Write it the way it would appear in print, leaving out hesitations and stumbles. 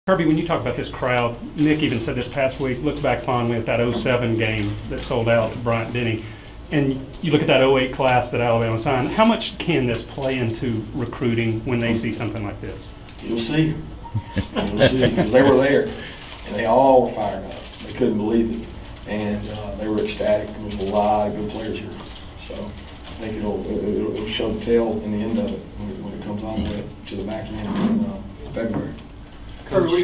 Kirby, when you talk about this crowd, Nick even said this past week, look back fondly at that '07 game that sold out to Bryant Denny, and you look at that '08 class that Alabama signed. How much can this play into recruiting when they see something like this? You'll see. You'll see, because they were there, and they all were fired up. They couldn't believe it, and they were ecstatic. There's a lot of good players here, so I think it'll show the tail in the end of it when it comes on to the back end in February. Kirby,